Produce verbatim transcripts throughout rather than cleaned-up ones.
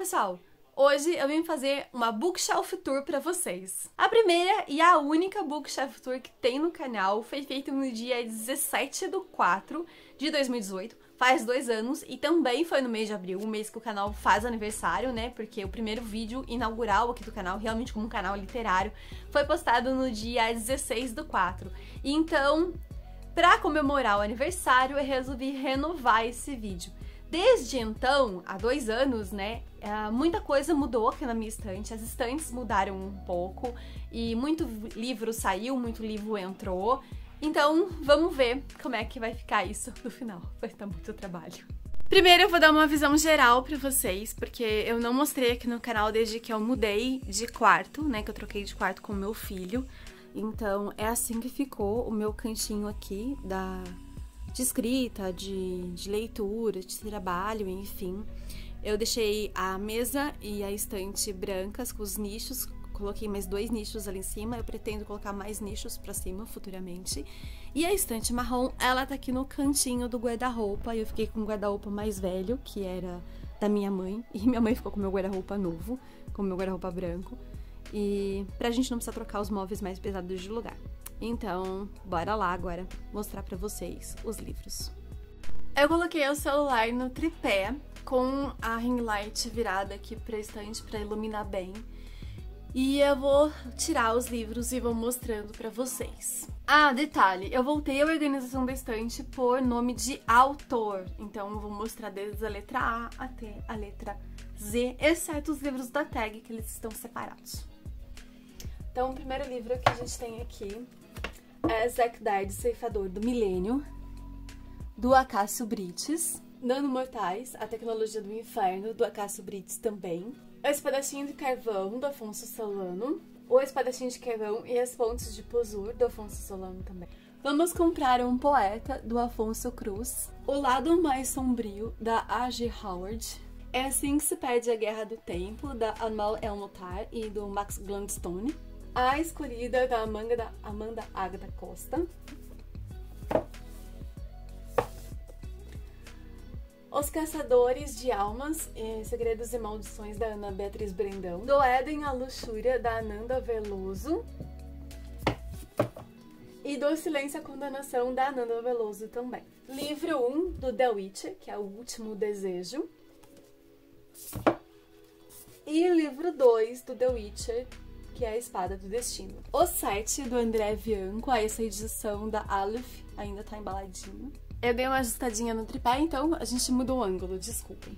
pessoal! Hoje eu vim fazer uma Bookshelf Tour pra vocês. A primeira e a única Bookshelf Tour que tem no canal foi feita no dia dezessete de quatro de dois mil e dezoito, faz dois anos, e também foi no mês de abril, o mês que o canal faz aniversário, né? Porque o primeiro vídeo inaugural aqui do canal, realmente como um canal literário, foi postado no dia dezesseis do quatro. Então, pra comemorar o aniversário, eu resolvi renovar esse vídeo. Desde então, há dois anos, né, muita coisa mudou aqui na minha estante, as estantes mudaram um pouco e muito livro saiu, muito livro entrou. Então, vamos ver como é que vai ficar isso no final, vai dar muito trabalho. Primeiro eu vou dar uma visão geral pra vocês, porque eu não mostrei aqui no canal desde que eu mudei de quarto, né, que eu troquei de quarto com o meu filho. Então, é assim que ficou o meu cantinho aqui da... de escrita, de, de leitura, de trabalho, enfim. Eu deixei a mesa e a estante brancas com os nichos, coloquei mais dois nichos ali em cima, eu pretendo colocar mais nichos pra cima futuramente. E a estante marrom, ela tá aqui no cantinho do guarda-roupa, eu fiquei com um guarda-roupa mais velho, que era da minha mãe, e minha mãe ficou com o meu guarda-roupa novo, com o meu guarda-roupa branco, e pra gente não precisar trocar os móveis mais pesados de lugar. Então, bora lá agora mostrar pra vocês os livros. Eu coloquei o celular no tripé com a ring light virada aqui pra estante pra iluminar bem. E eu vou tirar os livros e vou mostrando pra vocês. Ah, detalhe, eu voltei a organização da estante por nome de autor. Então eu vou mostrar desde a letra A até a letra Z, exceto os livros da tag, que eles estão separados. Então o primeiro livro que a gente tem aqui é Zack Dard, Ceifador do Milênio, do Acácio Brites. Nanomortais, A Tecnologia do Inferno, do Acácio Brites também. O Espadachim de Carvão, do Afonso Solano. O Espadachim de Carvão e as Pontes de Pozur, do Afonso Solano também. Vamos comprar um poeta, do Afonso Cruz. O Lado Mais Sombrio, da A G Howard. É Assim que se Perde a Guerra do Tempo, da Amal El-Notar e do Max Gladstone. A Escolhida, da Amanda, da Amanda Agatha Costa. Os Caçadores de Almas, e Segredos e Maldições, da Ana Beatriz Brendão. Do Éden à Luxúria, da Ananda Veloso. E do Silêncio à Condenação, da Ananda Veloso também. Livro um, do The Witcher, que é O Último Desejo. E livro dois, do The Witcher, que é A Espada do Destino. O sete, do André Bianco, essa edição da Aleph, ainda tá embaladinho. Eu dei uma ajustadinha no tripé, então a gente mudou o ângulo, desculpem.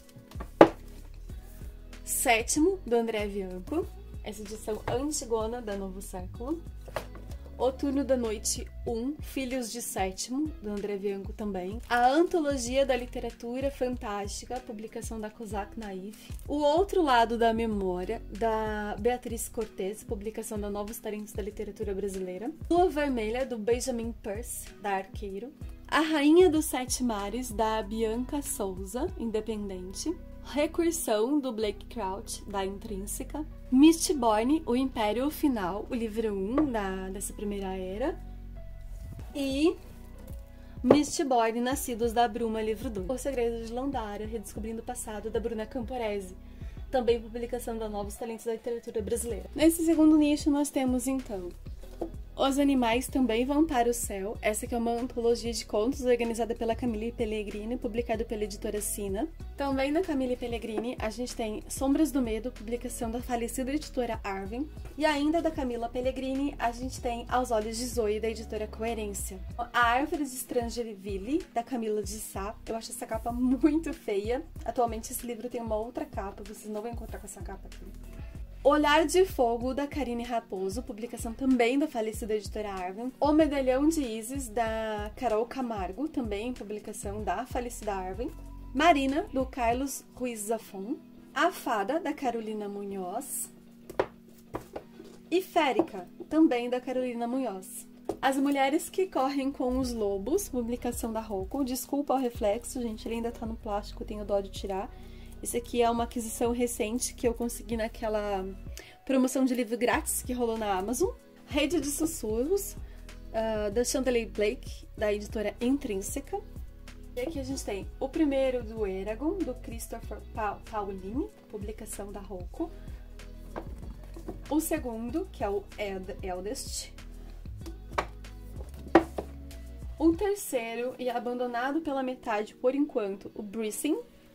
Sétimo, do André Bianco, essa edição Antigona, da Novo Século. O Turno da Noite um, Filhos de Sétimo, do André Bianco também. A Antologia da Literatura Fantástica, publicação da Kozak Naif. O Outro Lado da Memória, da Beatriz Cortez, publicação da Novos Talentos da Literatura Brasileira. Lua Vermelha, do Benjamin Peirce, da Arqueiro. A Rainha dos Sete Mares, da Bianca Souza, independente. Recursão, do Blake Crouch, da Intrínseca. Mistborn, O Império Final, o livro um da, dessa primeira era. E Mistborn, Nascidos da Bruma, livro dois. O Segredo de Landara, Redescobrindo o Passado, da Bruna Camporese. Também publicação da Novos Talentos da Literatura Brasileira. Nesse segundo nicho nós temos, então, Os Animais Também Vão para o Céu. Essa aqui é uma antologia de contos organizada pela Camille Pellegrini, publicado pela editora Sina. Também da Camille Pellegrini a gente tem Sombras do Medo, publicação da falecida editora Arvin. E ainda da Camila Pellegrini a gente tem Aos Olhos de Zoe, da editora Coerência. A Árvore de Strangerville, da Camila de Sá. Eu acho essa capa muito feia. Atualmente esse livro tem uma outra capa, vocês não vão encontrar com essa capa aqui. Olhar de Fogo, da Karine Raposo, publicação também da falecida editora Arvin. O Medalhão de Isis, da Carol Camargo, também publicação da falecida Arvin. Marina, do Carlos Ruiz Zafón. A Fada, da Carolina Munhoz. E Férica, também da Carolina Munhoz. As Mulheres que Correm com os Lobos, publicação da Rocco. Desculpa o reflexo, gente, ele ainda tá no plástico, tenho dó de tirar. Esse aqui é uma aquisição recente que eu consegui naquela promoção de livro grátis que rolou na Amazon. Rede de Sussurros, uh, da Chandler Blake, da editora Intrínseca. E aqui a gente tem o primeiro do Eragon, do Christopher pa Paolini, publicação da Rocco. O segundo, que é o Eld Eldest. O terceiro, e abandonado pela metade por enquanto, o Brising.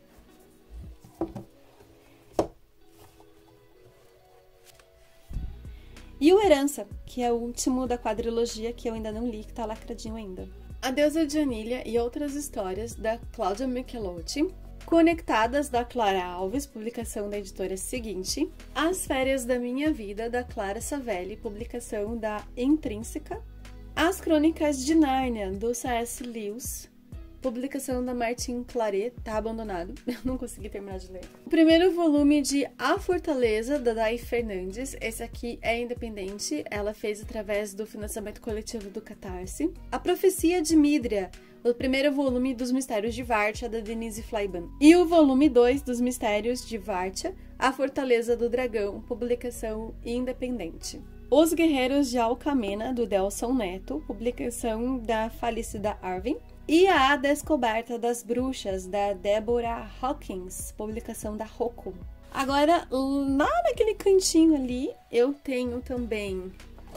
E o Herança, que é o último da quadrilogia que eu ainda não li, que tá lacradinho ainda. A Deusa de Anilha e Outras Histórias, da Cláudia Michelotti. Conectadas, da Clara Alves, publicação da editora Seguinte. As Férias da Minha Vida, da Clara Savelli, publicação da Intrínseca. As Crônicas de Nárnia, do C S Lewis, publicação da Martine Claret, tá abandonado, eu não consegui terminar de ler. O primeiro volume de A Fortaleza, da Dai Fernandes, esse aqui é independente, ela fez através do financiamento coletivo do Catarse. A Profecia de Mídria, o primeiro volume dos Mistérios de Vartia, da Denise Fleiban. E o volume dois dos Mistérios de Vartia, A Fortaleza do Dragão, publicação independente. Os Guerreiros de Alcamena, do Delson Neto, publicação da Falicida Arvin. E A Descoberta das Bruxas, da Deborah Hawkins, publicação da Rocco. Agora, lá naquele cantinho ali, eu tenho também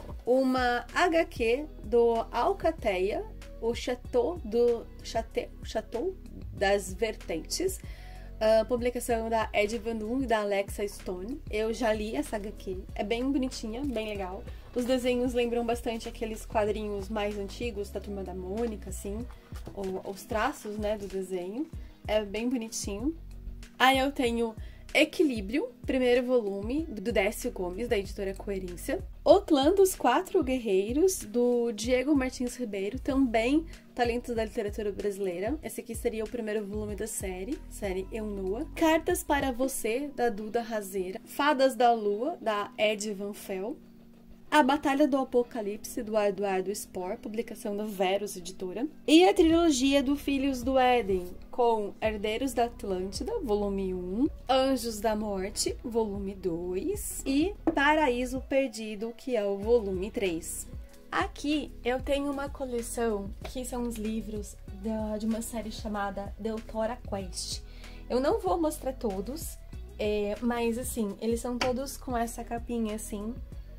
uma H Q do Alcateia, o Chateau, do, Chateau, Chateau das Vertentes, Uh, publicação da Ed Van Dung e da Alexa Stone. Eu já li essa H Q, é bem bonitinha, bem legal. Os desenhos lembram bastante aqueles quadrinhos mais antigos da Turma da Mônica, assim, ou, os traços, né, do desenho. É bem bonitinho. Aí eu tenho Equilíbrio, primeiro volume, do Décio Gomes, da editora Coerência. O Clã dos Quatro Guerreiros, do Diego Martins Ribeiro, também talentos da literatura brasileira. Esse aqui seria o primeiro volume da série, série Eunua. Cartas para Você, da Duda Razeira. Fadas da Lua, da Ed Van Fel. A Batalha do Apocalipse, do Eduardo Spohr, publicação da Verus Editora. E a trilogia do Filhos do Éden, com Herdeiros da Atlântida, volume um, Anjos da Morte, volume dois, e Paraíso Perdido, que é o volume três. Aqui eu tenho uma coleção que são os livros da, de uma série chamada Deutora Quest. Eu não vou mostrar todos, é, mas assim, eles são todos com essa capinha assim.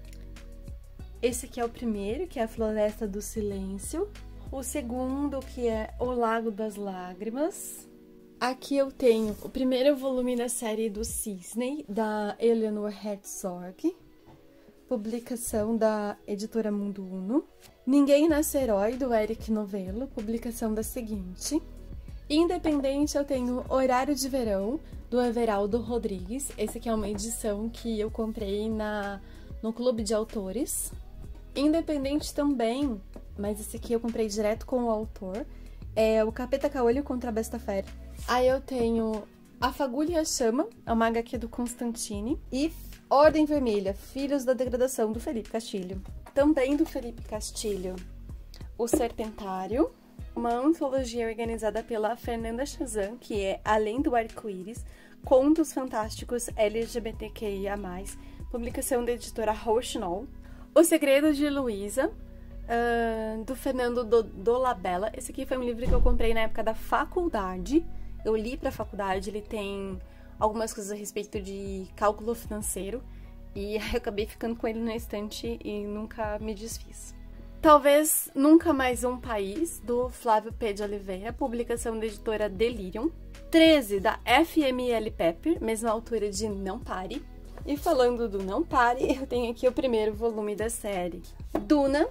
Esse aqui é o primeiro, que é a Floresta do Silêncio. O segundo, que é O Lago das Lágrimas. Aqui eu tenho o primeiro volume da série do Cisne, da Eleanor Herzog. Publicação da editora Mundo Uno. Ninguém Nasce Herói, do Eric Novello. Publicação da Seguinte. Independente, eu tenho Horário de Verão, do Everaldo Rodrigues. Esse aqui é uma edição que eu comprei na, no Clube de Autores. Independente também, mas esse aqui eu comprei direto com o autor, é o Capeta Caolho contra a Besta Fera. Aí eu tenho A Fagulha e a Chama, é uma H Q do Constantine, e Ordem Vermelha, Filhos da Degradação, do Felipe Castilho. Também do Felipe Castilho, O Serpentário, uma antologia organizada pela Fernanda Chazan, que é Além do Arco-Íris, Contos Fantásticos L G B T Q I A mais, publicação da editora Rochinol. O Segredo de Luísa, uh, do Fernando do, Dolabella. Esse aqui foi um livro que eu comprei na época da faculdade. Eu li pra faculdade, ele tem algumas coisas a respeito de cálculo financeiro. E eu acabei ficando com ele na estante e nunca me desfiz. Talvez Nunca Mais Um País, do Flávio P. de Oliveira, publicação da editora Delirium. treze, da F M L Pepper, mesma altura de Não Pare. E falando do Não Pare, eu tenho aqui o primeiro volume da série Duna,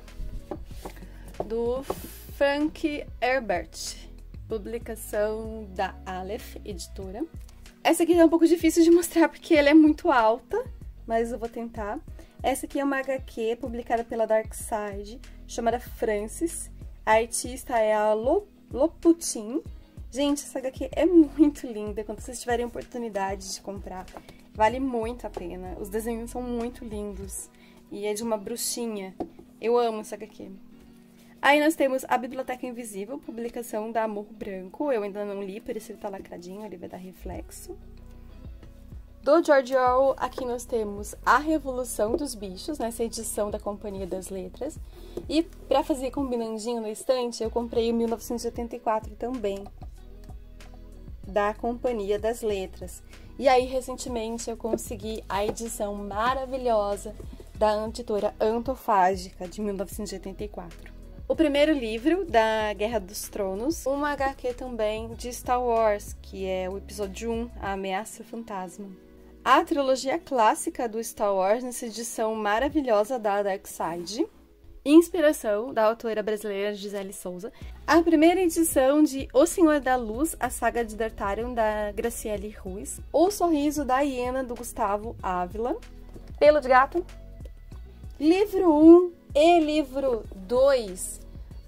do Frank Herbert, publicação da Aleph Editora. Essa aqui é um pouco difícil de mostrar porque ela é muito alta, mas eu vou tentar. Essa aqui é uma H Q publicada pela Dark Side, chamada Francis. A artista é a Loputin. Gente, essa H Q é muito linda, quando vocês tiverem oportunidade de comprar. Vale muito a pena. Os desenhos são muito lindos. E é de uma bruxinha. Eu amo essa H Q. Aí nós temos A Biblioteca Invisível, publicação da Amor Branco. Eu ainda não li, por isso ele tá lacradinho, ele vai dar reflexo. Do George Orwell, aqui nós temos A Revolução dos Bichos, nessa edição da Companhia das Letras. E para fazer combinandinho na estante, eu comprei o mil novecentos e oitenta e quatro também, da Companhia das Letras. E aí, recentemente, eu consegui a edição maravilhosa da editora Antofágica, de mil novecentos e oitenta e quatro. O primeiro livro da Guerra dos Tronos, uma agá quê também de Star Wars, que é o episódio um, A Ameaça Fantasma. A trilogia clássica do Star Wars, nessa edição maravilhosa da Dark Side. Inspiração da autora brasileira Gisele Souza. A primeira edição de O Senhor da Luz, a saga de D'Artagnan, da Graciele Ruiz. O Sorriso da Hiena, do Gustavo Ávila. Pelo de Gato. Livro um e livro dois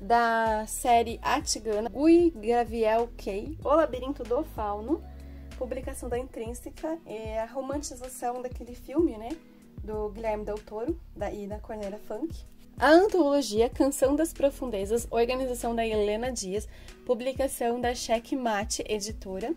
da série Atigana, Guy Gabriel Kay, O Labirinto do Fauno, publicação da Intrínseca, é a romantização daquele filme, né, do Guilherme Del Toro da, e da Cornélia Funk. A antologia Canção das Profundezas, organização da Helena Dias, publicação da Checkmate Editora,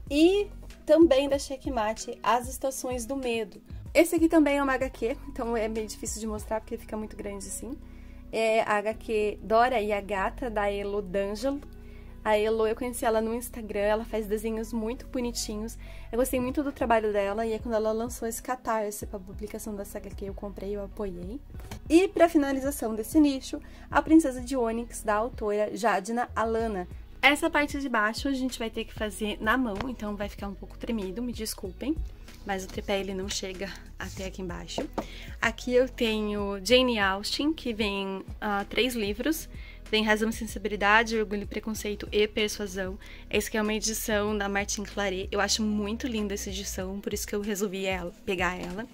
e também da Checkmate As Estações do Medo. Esse aqui também é uma agá quê, então é meio difícil de mostrar porque fica muito grande assim. É a agá quê Dora e a Gata, da Elo D'Angelo. A Elo, eu conheci ela no Instagram, ela faz desenhos muito bonitinhos. Eu gostei muito do trabalho dela, e é quando ela lançou esse catarse para a publicação dessa agá quê, eu comprei, eu apoiei. E para finalização desse nicho, A Princesa de Ônix, da autora Jadna Alana. Essa parte de baixo a gente vai ter que fazer na mão, então vai ficar um pouco tremido, me desculpem. Mas o tripé ele não chega até aqui embaixo. Aqui eu tenho Jane Austen, que vem uh, três livros. Vem Razão e Sensibilidade, Orgulho e Preconceito e Persuasão. Essa aqui é uma edição da Martin Claret. Eu acho muito linda essa edição, por isso que eu resolvi ela, pegar ela.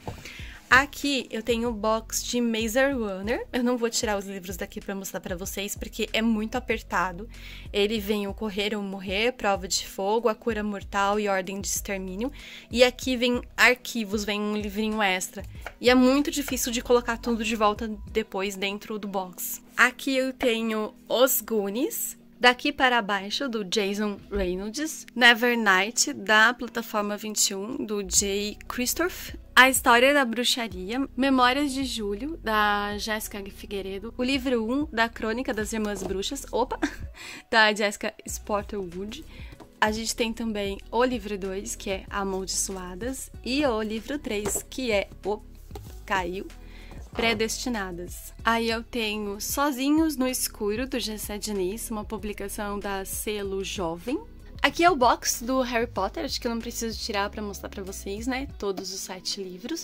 Aqui eu tenho o box de Maze Runner. Eu não vou tirar os livros daqui pra mostrar pra vocês, porque é muito apertado. Ele vem o Correr ou Morrer, Prova de Fogo, A Cura Mortal e Ordem de Extermínio. E aqui vem arquivos, vem um livrinho extra. E é muito difícil de colocar tudo de volta depois dentro do box. Aqui eu tenho Os Goonies. Daqui para Baixo, do Jason Reynolds. Nevernight, da Plataforma vinte e um, do Jay Christoph. A História da Bruxaria. Memórias de Julho, da Jéssica Figueiredo. O livro um, da Crônica das Irmãs Bruxas, opa, da Jessica Spotterwood. A gente tem também o livro dois, que é Amaldiçoadas. E o livro três, que é o Caiu. Predestinadas. Aí eu tenho Sozinhos no Escuro, do Gessé Diniz, uma publicação da Selo Jovem. Aqui é o box do Harry Potter, acho que eu não preciso tirar pra mostrar pra vocês, né? Todos os sete livros.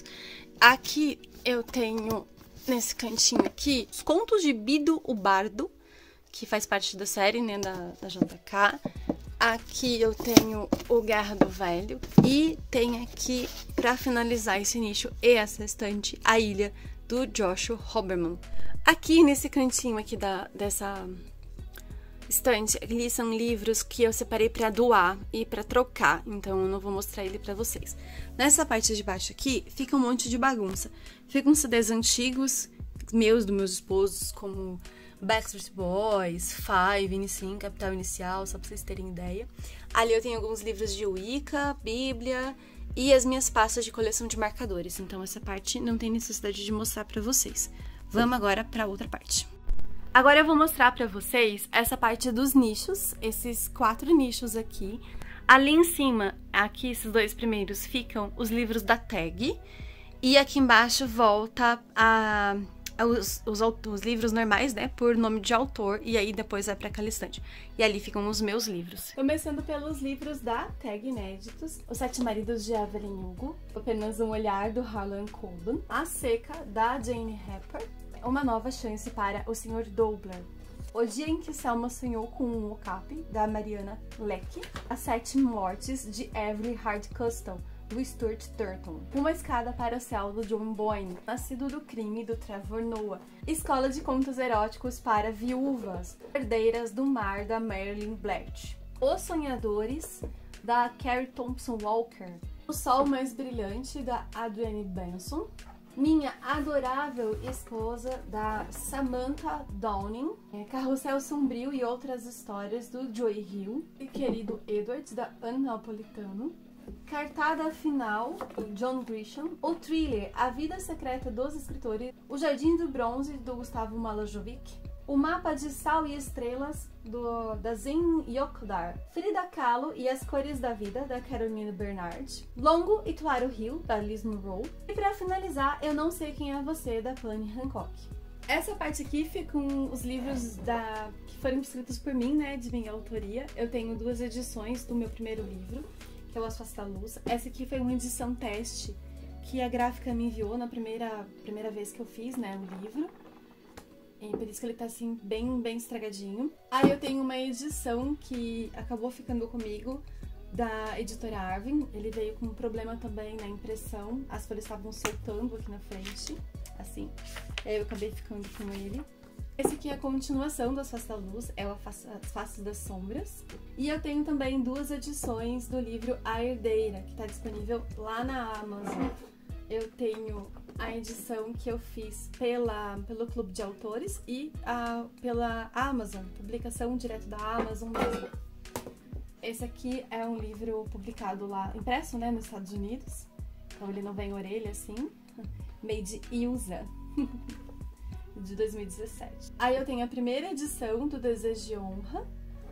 Aqui eu tenho, nesse cantinho aqui, os contos de Bido o Bardo, que faz parte da série, né, da, da J K. Aqui eu tenho o Guerra do Velho. E tem aqui, pra finalizar esse nicho e essa estante, A Ilha, do Joshua Hoberman. Aqui nesse cantinho aqui da, dessa estante, ali são livros que eu separei para doar e para trocar, então eu não vou mostrar ele para vocês. Nessa parte de baixo aqui fica um monte de bagunça. Ficam C Ds antigos, meus, dos meus esposos, como Backstreet Boys, Five, N Sync, Capital Inicial, só para vocês terem ideia. Ali eu tenho alguns livros de Wicca, Bíblia e as minhas pastas de coleção de marcadores. Então essa parte não tem necessidade de mostrar pra vocês. Vamos agora pra outra parte. Agora eu vou mostrar pra vocês essa parte dos nichos, esses quatro nichos aqui. Ali em cima, aqui esses dois primeiros, ficam os livros da tag. E aqui embaixo volta a... Os, os, os livros normais, né, por nome de autor, e aí depois vai pra aquela estante. E ali ficam os meus livros. Começando pelos livros da tag inéditos: Os Sete Maridos de Evelyn Hugo, Apenas um Olhar, do Harlan Coben, A Seca, da Jane Harper, Uma Nova Chance para o senhor Dobler, O Dia em que Selma Sonhou com um Okapi, da Mariana Leck, As Sete Mortes, de Avery Hardcastle, do Stuart Turton, Uma Escada para o Céu, do John Boyne, Nascido do Crime, do Trevor Noah, Escola de Contos Eróticos para Viúvas, Herdeiras do Mar, da Marilyn Blatt, Os Sonhadores, da Carrie Thompson Walker, O Sol Mais Brilhante, da Adrienne Benson, Minha Adorável Esposa, da Samantha Downing, Carrossel Sombrio e Outras Histórias, do Joy Hill, e Querido Edward, da Anne Napolitano, Cartada Final, do John Grisham. O thriller A Vida Secreta dos Escritores. O Jardim do Bronze, do Gustavo Malajovic. O Mapa de Sal e Estrelas, do, da Zen Yokdar. Frida Kahlo e as Cores da Vida, da Caroline Bernard. Longo e Claro Rio, da Liz Monroe. E pra finalizar, Eu Não Sei Quem É Você, da Fanny Hancock. Essa parte aqui ficam os livros da, que foram escritos por mim, né, de minha autoria. Eu tenho duas edições do meu primeiro livro, que é o As Faces da Luz. Essa aqui foi uma edição teste que a gráfica me enviou na primeira, primeira vez que eu fiz, né, o livro. E por isso que ele tá assim, bem, bem estragadinho. Aí eu tenho uma edição que acabou ficando comigo, da editora Arvin. Ele veio com um problema também na impressão. As folhas estavam soltando aqui na frente, assim. Aí eu acabei ficando com ele. Esse aqui é a continuação das Faces da Luz, é o As Faces das Sombras. E eu tenho também duas edições do livro A Herdeira, que tá disponível lá na Amazon. Eu tenho a edição que eu fiz pela, pelo Clube de Autores e a, pela Amazon, publicação direto da Amazon mesmo. Esse aqui é um livro publicado lá, impresso, né, nos Estados Unidos. Então ele não vem orelha assim, made in U S A, de dois mil e dezessete. Aí eu tenho a primeira edição do Desejo de Honra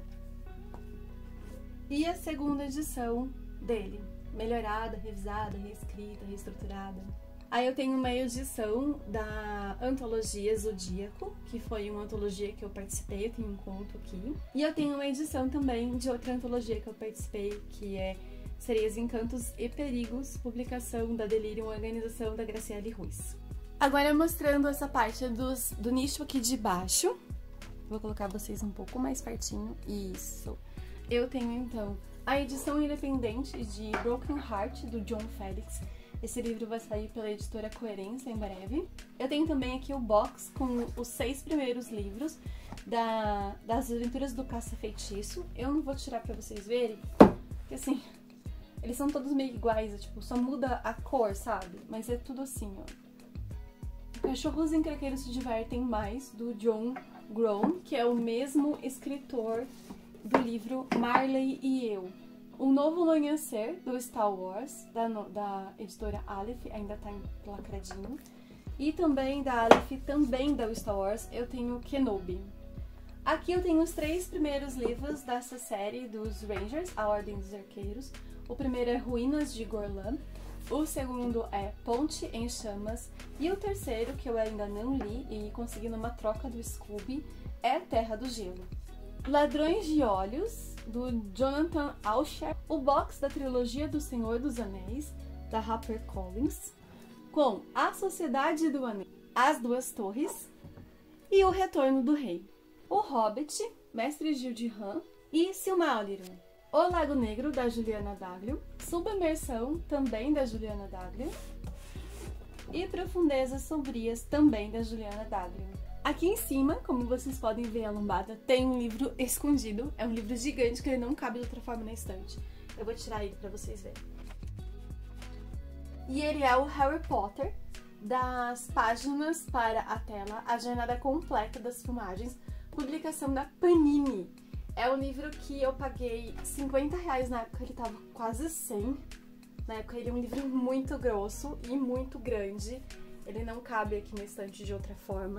e a segunda edição dele, melhorada, revisada, reescrita, reestruturada. Aí eu tenho uma edição da antologia Zodíaco, que foi uma antologia que eu participei, eu tenho um conto aqui. E eu tenho uma edição também de outra antologia que eu participei, que é Sereias, Encantos e Perigos, publicação da Delirium, organização da Graciele Ruiz. Agora mostrando essa parte dos, do nicho aqui de baixo. Vou colocar vocês um pouco mais pertinho. Isso. Eu tenho então a edição independente de Broken Heart, do John Felix. Esse livro vai sair pela editora Coerência em breve. Eu tenho também aqui o box com os seis primeiros livros da, das Aventuras do Caça-Feitiço. Eu não vou tirar pra vocês verem, porque assim, eles são todos meio iguais, tipo, só muda a cor, sabe? Mas é tudo assim, ó. Cachorros Encrenqueiros Se Divertem Mais, do John Grown, que é o mesmo escritor do livro Marley e Eu. Um Novo Amanhecer, do Star Wars, da, da editora Aleph, ainda tá lacradinho. E também da Aleph, também da Star Wars, eu tenho Kenobi. Aqui eu tenho os três primeiros livros dessa série dos Rangers, A Ordem dos Arqueiros. O primeiro é Ruínas de Gorlan, o segundo é Ponte em Chamas, e o terceiro, que eu ainda não li e consegui numa troca do Scooby, é Terra do Gelo. Ladrões de Olhos, do Jonathan Alscher, o box da trilogia do Senhor dos Anéis, da HarperCollins, com A Sociedade do Anel, As Duas Torres e O Retorno do Rei. O Hobbit, Mestre Gil de Han e Silmarillion. O Lago Negro, da Juliana W. Submersão, também da Juliana W. E Profundezas Sombrias, também da Juliana W. Aqui em cima, como vocês podem ver a lombada, tem um livro escondido. É um livro gigante que ele não cabe de outra forma na estante. Eu vou tirar ele pra vocês verem. E ele é o Harry Potter, das páginas para a tela, a jornada completa das filmagens, publicação da Panini. É um livro que eu paguei cinquenta reais na época, ele tava quase cem. Na época ele é um livro muito grosso e muito grande. Ele não cabe aqui na estante de outra forma.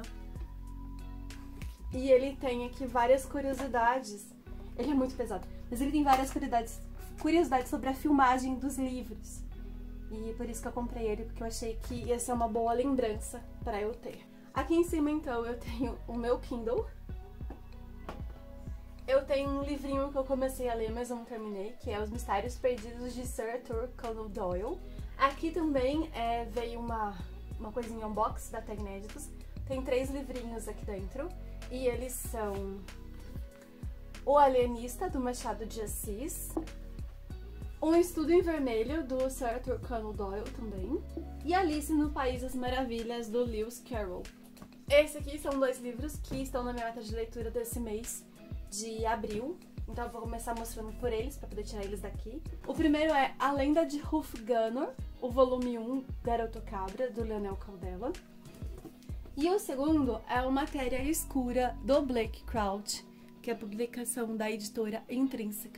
E ele tem aqui várias curiosidades. Ele é muito pesado, mas ele tem várias curiosidades, curiosidades sobre a filmagem dos livros. E por isso que eu comprei ele, porque eu achei que ia ser uma boa lembrança pra eu ter. Aqui em cima, então, eu tenho o meu Kindle. Eu tenho um livrinho que eu comecei a ler, mas não terminei, que é Os Mistérios Perdidos de Sir Arthur Conan Doyle. Aqui também é, veio uma, uma coisinha unbox da Tag Inéditos. Tem três livrinhos aqui dentro. E eles são O Alienista, do Machado de Assis, Um Estudo em Vermelho, do Sir Arthur Conan Doyle também, e Alice no País das Maravilhas, do Lewis Carroll. Esses aqui são dois livros que estão na minha meta de leitura desse mês de abril, então eu vou começar mostrando por eles, para poder tirar eles daqui. O primeiro é A Lenda de Ruth Gunner, o volume um, Garoto Cabra, do Leonel Caldela. E o segundo é o Matéria Escura, do Blake Crouch, que é a publicação da editora Intrínseca.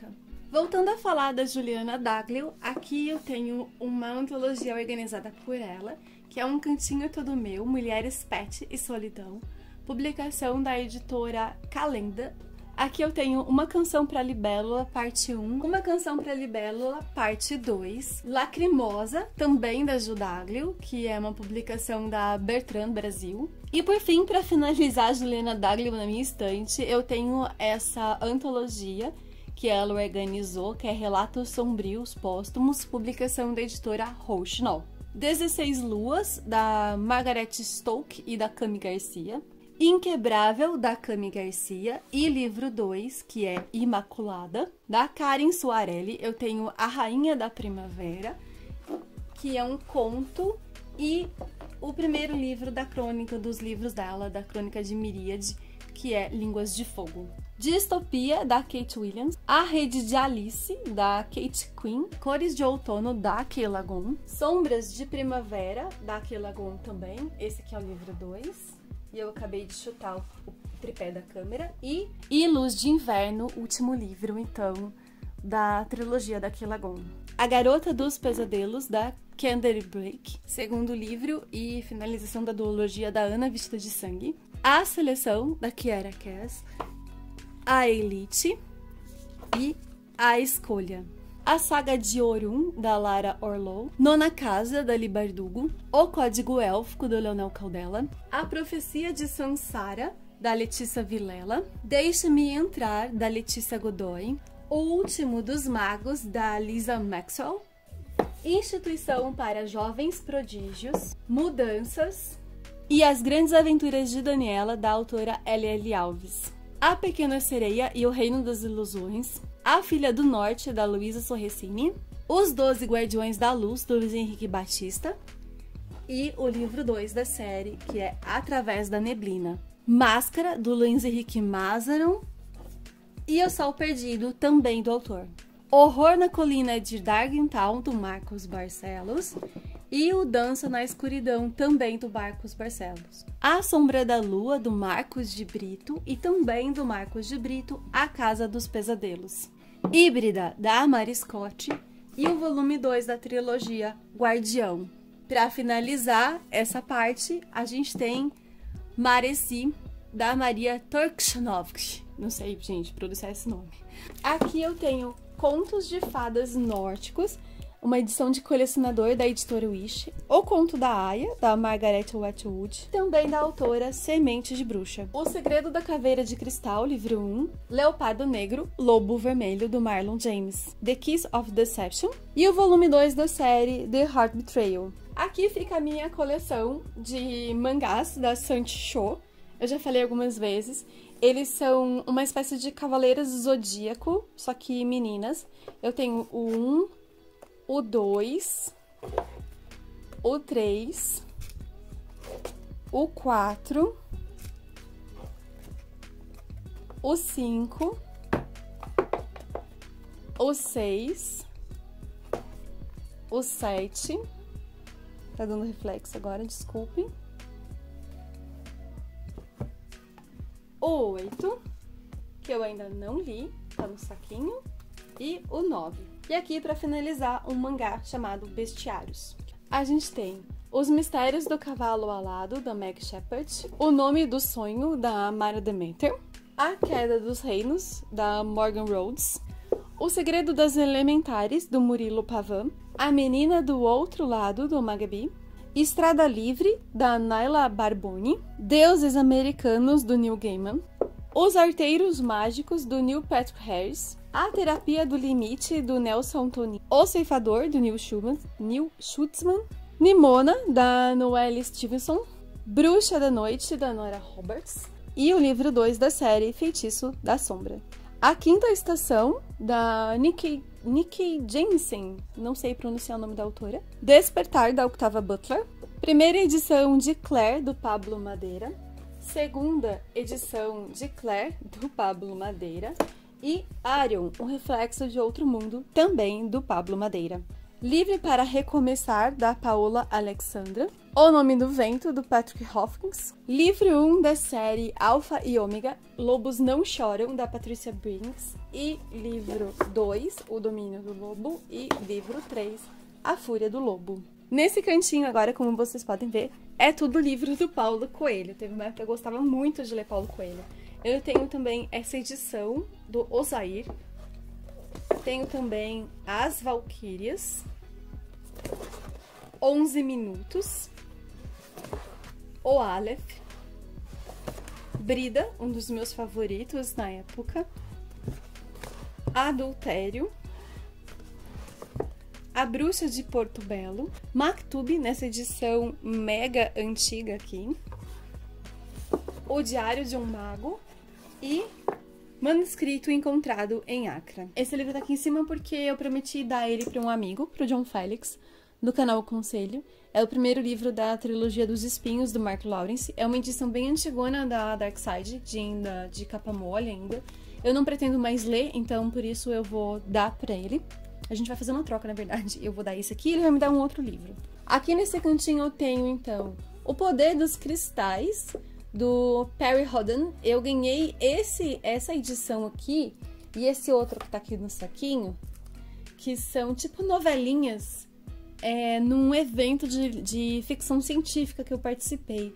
Voltando a falar da Juliana Daglio, aqui eu tenho uma antologia organizada por ela, que é Um Cantinho Todo Meu, Mulheres, Pet e Solidão, publicação da editora Calenda. Aqui eu tenho Uma Canção pra Libélula, parte um, Uma Canção pra Libélula, parte dois, Lacrimosa, também da Ju Daglio, que é uma publicação da Bertrand Brasil. E por fim, para finalizar a Juliana Daglio na minha estante, eu tenho essa antologia que ela organizou, que é Relatos Sombrios Póstumos, publicação da editora Rouxinol. dezesseis Luas, da Margaret Stoke e da Cami Garcia. Inquebrável, da Cami Garcia, e livro dois, que é Imaculada, da Karen Soarelli. Eu tenho A Rainha da Primavera, que é um conto, e o primeiro livro da crônica dos livros dela, da Crônica de Miríade, que é Línguas de Fogo. Distopia, da Kate Williams. A Rede de Alice, da Kate Quinn. Cores de Outono, da Keila Gon. Sombras de Primavera, da Keila Gon também. Esse aqui é o livro dois. E eu acabei de chutar o tripé da câmera. E, e Luz de Inverno, último livro, então, da trilogia da Keila Gon. A Garota dos Pesadelos, da Candy Blake. Segundo livro e finalização da duologia da Ana Vestida de Sangue. A Seleção, da Kiera Cass. A Elite e A Escolha. A Saga de Orun, da Lara Orlow. Nona Casa, da Li Bardugo. O Código Élfico, do Leonel Caldela. A Profecia de Sansara, da Letícia Vilela. Deixe-me Entrar, da Letícia Godoy. O Último dos Magos, da Lisa Maxwell. Instituição para Jovens Prodígios. Mudanças. E As Grandes Aventuras de Daniela, da autora L L Alves. A Pequena Sereia e o Reino das Ilusões. A Filha do Norte, da Luísa Sorrecini. Os Doze Guardiões da Luz, do Luiz Henrique Batista. E o livro dois da série, que é Através da Neblina. Máscara, do Luiz Henrique Mazaron. E O Sol Perdido, também do autor. Horror na Colina de Dargentown, do Marcos Barcelos. E o Dança na Escuridão, também do Marcos Barcelos. A Sombra da Lua, do Marcos de Brito, e também do Marcos de Brito, A Casa dos Pesadelos. Híbrida, da Mari Scott, e o volume dois da trilogia Guardião. Para finalizar essa parte, a gente tem Mareci, da Maria Turkchanovsky. Não sei, gente, pronunciar esse nome. Aqui eu tenho Contos de Fadas Nórdicos, uma edição de colecionador da editora Wish. O Conto da Aya, da Margaret Atwood, também da autora Semente de Bruxa. O Segredo da Caveira de Cristal, livro um. Leopardo Negro, Lobo Vermelho, do Marlon James. The Kiss of Deception. E o volume dois da série The Heart Betrayal. Aqui fica a minha coleção de mangás da Sanchi Show. Eu já falei algumas vezes. Eles são uma espécie de cavaleiras do zodíaco, só que meninas. Eu tenho o um, o dois, o três, o quatro, o cinco, o seis, o sete. Tá dando reflexo agora, desculpem. O oito, que eu ainda não li, tá no saquinho, e o nove. E aqui, para finalizar, um mangá chamado Bestiários. A gente tem Os Mistérios do Cavalo Alado, da Meg Shepard, O Nome do Sonho, da Mara Demeter, A Queda dos Reinos, da Morgan Rhodes, O Segredo das Elementares, do Murilo Pavan, A Menina do Outro Lado, do Magabi, Estrada Livre, da Naila Barboni, Deuses Americanos, do Neil Gaiman, Os Arteiros Mágicos, do Neil Patrick Harris, A Terapia do Limite, do Nelson Antonini, O Ceifador, do Neil Schulman, Neil Schultzman, Nimona, da Noelle Stevenson, Bruxa da Noite, da Nora Roberts, e o livro dois da série Feitiço da Sombra. A Quinta Estação, da Nikki, Nikki Jensen, não sei pronunciar o nome da autora. Despertar, da Octavia Butler. Primeira edição de Claire, do Pablo Madeira. Segunda edição de Claire, do Pablo Madeira. E Arion, um reflexo de outro mundo, também do Pablo Madeira. Livre para Recomeçar, da Paola Alexandra. O Nome do Vento, do Patrick Hopkins. Livro um da série Alfa e Ômega, Lobos Não Choram, da Patricia Briggs. E livro dois, O Domínio do Lobo. E livro três, A Fúria do Lobo. Nesse cantinho agora, como vocês podem ver, é tudo livro do Paulo Coelho. Teve uma época que eu gostava muito de ler Paulo Coelho. Eu tenho também essa edição do Osair. Tenho também As Valquírias. onze Minutos. O Aleph. Brida, um dos meus favoritos na época. Adultério. A Bruxa de Porto Belo. Maktub, nessa edição mega antiga aqui. O Diário de um Mago. E Manuscrito Encontrado em Accra. Esse livro tá aqui em cima porque eu prometi dar ele para um amigo, pro John Félix, do canal Conselho. É o primeiro livro da trilogia dos Espinhos, do Mark Lawrence. É uma edição bem antigona da Dark Side, de, ainda, de capa mole ainda. Eu não pretendo mais ler, então por isso eu vou dar pra ele. A gente vai fazer uma troca, na verdade. Eu vou dar esse aqui e ele vai me dar um outro livro. Aqui nesse cantinho eu tenho, então, O Poder dos Cristais, do Perry Rhodan. Eu ganhei esse, essa edição aqui e esse outro que tá aqui no saquinho, que são tipo novelinhas, é, num evento de, de ficção científica que eu participei.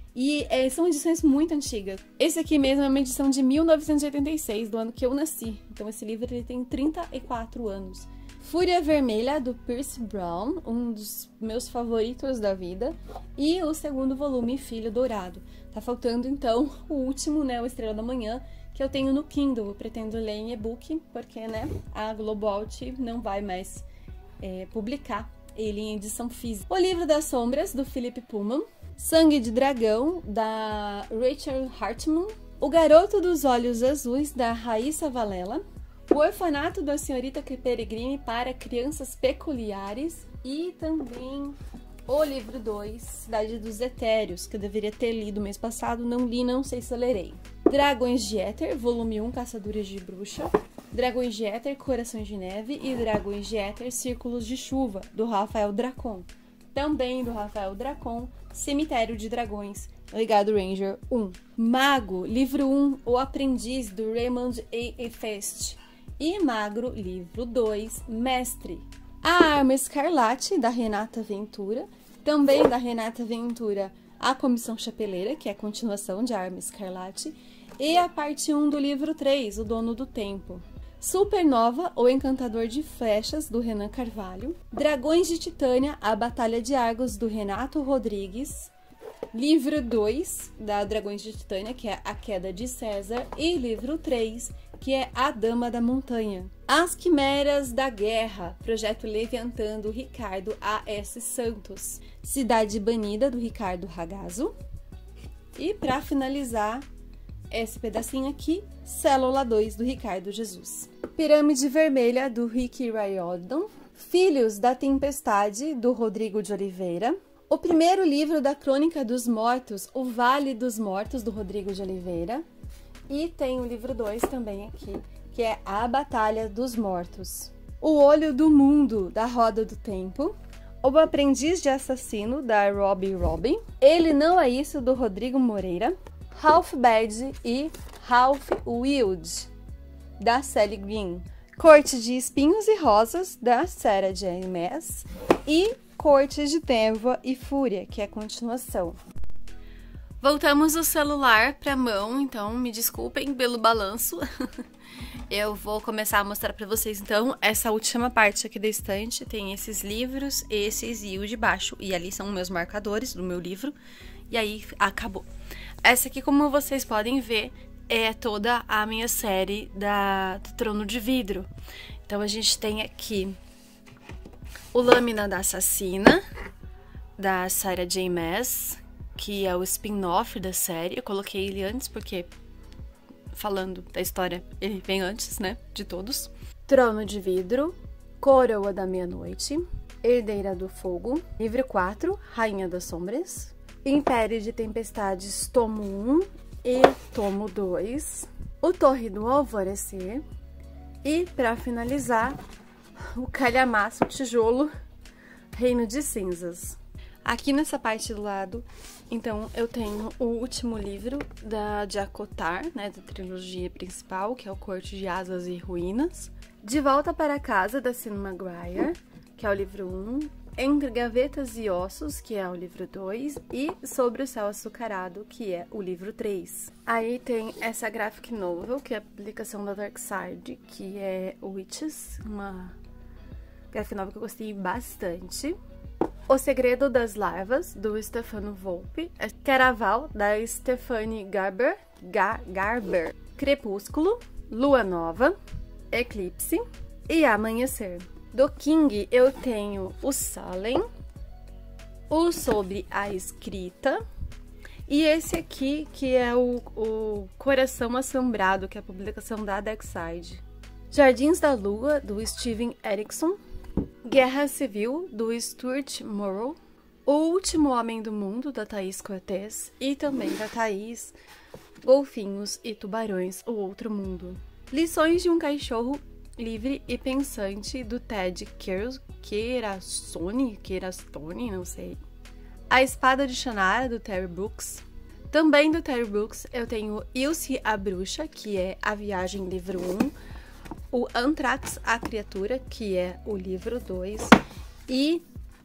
E é, são edições muito antigas. Esse aqui mesmo é uma edição de mil novecentos e oitenta e seis, do ano que eu nasci. Então esse livro ele tem trinta e quatro anos. Fúria Vermelha, do Pierce Brown, um dos meus favoritos da vida. E o segundo volume, Filho Dourado. Tá faltando, então, o último, né, o Estrela da Manhã, que eu tenho no Kindle. Eu pretendo ler em e-book, porque, né, a Globoalt não vai mais é, publicar ele em edição física. O Livro das Sombras, do Philip Pullman. Sangue de Dragão, da Rachel Hartman. O Garoto dos Olhos Azuis, da Raíssa Valela. O Orfanato da Senhorita Peregrine para Crianças Peculiares. E também o livro dois, Cidade dos Etéreos, que eu deveria ter lido mês passado, não li, não sei se eu lerei. Dragões de Éter, volume um, Caçadores de Bruxa. Dragões de Éter, Corações de Neve. E Dragões de Éter, Círculos de Chuva, do Rafael Dracon. Também do Rafael Dracon, Cemitério de Dragões, Legado Ranger um. Mago, livro um, O Aprendiz, do Raymond A. Fest. E Magro, livro dois, Mestre. A Arma Escarlate, da Renata Ventura. Também da Renata Ventura, A Comissão Chapeleira, que é a continuação de A Arma Escarlate. E a parte um do livro três, O Dono do Tempo. Supernova, O Encantador de Flechas, do Renan Carvalho. Dragões de Titânia, A Batalha de Argos, do Renato Rodrigues. Livro dois, da Dragões de Titânia, que é A Queda de César. E livro três, que é A Dama da Montanha. As Quimeras da Guerra, projeto Leviatã, do Ricardo A S Santos. Cidade Banida, do Ricardo Ragazzo. E para finalizar esse pedacinho aqui, Célula dois, do Ricardo Jesus. Pirâmide Vermelha, do Rick Riordan. Filhos da Tempestade, do Rodrigo de Oliveira. O primeiro livro da Crônica dos Mortos, O Vale dos Mortos, do Rodrigo de Oliveira. E tem o livro dois também aqui, que é A Batalha dos Mortos. O Olho do Mundo, da Roda do Tempo. O Aprendiz de Assassino, da Robbie Robin. Ele Não É Isso, do Rodrigo Moreira. Ralph Bad e Ralph Wild, da Sally Green. Corte de Espinhos e Rosas, da Sarah J. Maas. E Corte de Tévoa e Fúria, que é a continuação. Voltamos o celular para a mão, então me desculpem pelo balanço. Eu vou começar a mostrar para vocês, então, essa última parte aqui da estante. Tem esses livros, esses e o de baixo. E ali são meus marcadores do meu livro. E aí, acabou. Essa aqui, como vocês podem ver, é toda a minha série da, do Trono de Vidro. Então, a gente tem aqui o Lâmina da Assassina, da Sarah J. Maas, que é o spin-off da série. Eu coloquei ele antes porque, falando da história, ele vem antes, né, de todos. Trono de Vidro, Coroa da Meia-Noite, Herdeira do Fogo, livro quatro, Rainha das Sombras, Império de Tempestades, tomo um e tomo dois, O Torre do Alvorecer e, para finalizar, o calhamaço, o tijolo, Reino de Cinzas. Aqui nessa parte do lado, então, eu tenho o último livro da Jacotar, né, da trilogia principal, que é o Corte de Asas e Ruínas. De Volta para Casa, da Sean Maguire, que é o livro um. Entre Gavetas e Ossos, que é o livro dois. E Sobre o Céu Açucarado, que é o livro três. Aí tem essa graphic novel, que é a publicação da Dark Side, que é Witches, uma graphic novel que eu gostei bastante. O Segredo das Larvas, do Stefano Volpe. Caraval, da Stephanie Garber. Ga Garber. Crepúsculo. Lua Nova. Eclipse. E Amanhecer. Do King, eu tenho o Salem. O Sobre a Escrita. E esse aqui, que é o, o Coração Assombrado, que é a publicação da Dark Side. Jardins da Lua, do Steven Erikson. Guerra Civil, do Stuart Morrow. O Último Homem do Mundo, da Thaís Cortez. E também da Thaís Golfinhos e Tubarões, O Outro Mundo. Lições de um Cachorro Livre e Pensante, do Ted Queirasoni, Queirastoni, não sei. A Espada de Shannara, do Terry Brooks. Também do Terry Brooks eu tenho Ilse a Bruxa, que é A Viagem, livro um. O Anthrax, a Criatura, que é o livro dois, e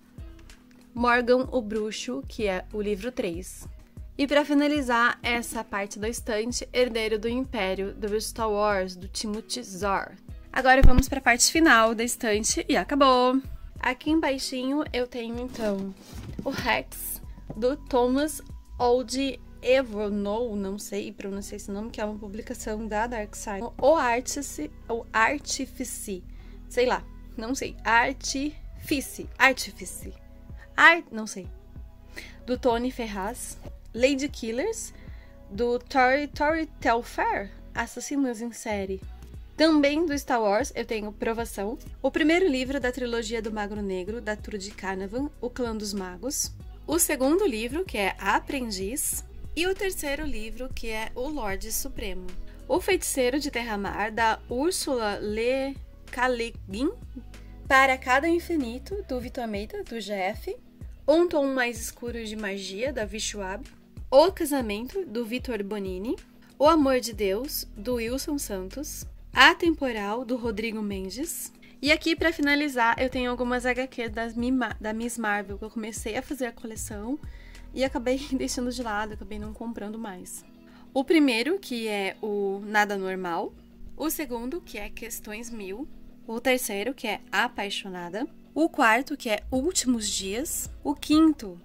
Morgan, o Bruxo, que é o livro três. E para finalizar essa parte da estante, Herdeiro do Império, do Star Wars, do Timothy Zahn. Agora vamos para a parte final da estante e acabou! Aqui embaixinho eu tenho então o Rex, do Thomas Old Evonou, não sei pronunciar esse nome, que é uma publicação da Dark Side. O Artifice, o Artifice, sei lá, não sei, Artifice, Artifice, Art, não sei, do Tony Ferraz. Lady Killers, do Tori, Tori Telfair, Assassinos em Série. Também do Star Wars eu tenho Provação, o primeiro livro da trilogia do Magro Negro, da Trudy Canavan, O Clã dos Magos. O segundo livro, que é A Aprendiz. E o terceiro livro, que é O Lorde Supremo. O Feiticeiro de Terra-Mar, da Ursula Le Guin. Para Cada Infinito, do Vitor Almeida, do G F. Um Tom Mais Escuro de Magia, da Vichuab. O Casamento, do Vitor Bonini. O Amor de Deus, do Wilson Santos. A Temporal, do Rodrigo Mendes. E aqui, para finalizar, eu tenho algumas H Qs das Mima, da Miss Marvel, que eu comecei a fazer a coleção e acabei deixando de lado, acabei não comprando mais. O primeiro, que é o Nada Normal. O segundo, que é Questões Mil. O terceiro, que é Apaixonada. O quarto, que é Últimos Dias. O quinto,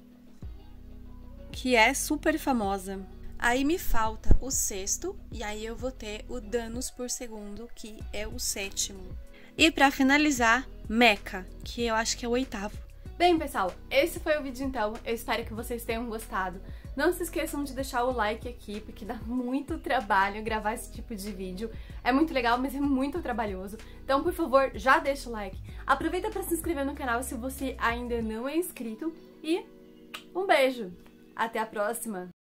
que é Super Famosa. Aí me falta o sexto, e aí eu vou ter o Danos por Segundo, que é o sétimo. E pra finalizar, Mecha, que eu acho que é o oitavo. Bem, pessoal, esse foi o vídeo então, eu espero que vocês tenham gostado. Não se esqueçam de deixar o like aqui, porque dá muito trabalho gravar esse tipo de vídeo. É muito legal, mas é muito trabalhoso. Então, por favor, já deixa o like. Aproveita para se inscrever no canal se você ainda não é inscrito. E um beijo! Até a próxima!